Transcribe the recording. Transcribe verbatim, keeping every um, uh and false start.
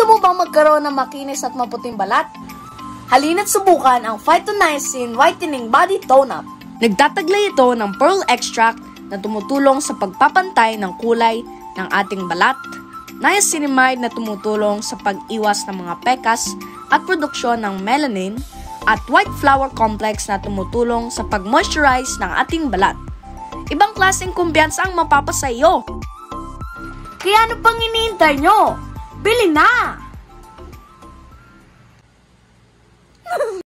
Gusto mo bang magkaroon ng makinis at maputing balat? Halina't subukan ang Phytonizin Whitening Body Tone-Up. Nagtataglay ito ng pearl extract na tumutulong sa pagpapantay ng kulay ng ating balat, niacinamide na tumutulong sa pag-iwas ng mga pekas at produksyon ng melanin, at white flower complex na tumutulong sa pag-moisturize ng ating balat. Ibang klaseng kumpiyansa ang mapapasa iyo. Kaya ano pang iniintay nyo? Bili na!